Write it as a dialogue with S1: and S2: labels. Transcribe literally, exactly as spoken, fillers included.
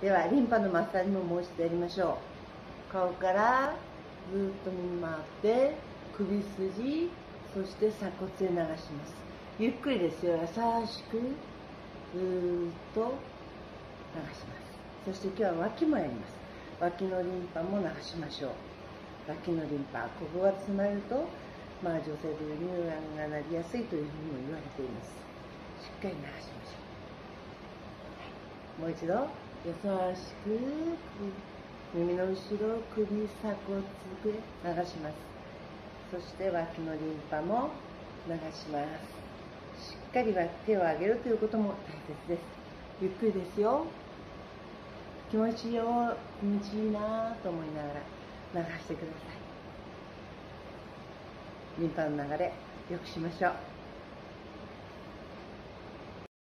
S1: ではリンパのマッサージももう一度やりましょう。顔からずっと右回って首筋、そして鎖骨へ流します。ゆっくりですよ。優しくずーっと流します。そして今日は脇もやります。脇のリンパも流しましょう。脇のリンパ、ここが詰まると、まあ、女性でいう乳がんがなりやすいというふうにも言われています。しっかり流しましょう。もう一度優しく耳の後ろ、首、鎖骨で流します。そして脇のリンパも流します。しっかり手を上げるということも大切です。ゆっくりですよ。気持ちいいよ、気持ちいいなと思いながら流してください。リンパの流れ、よくしましょう。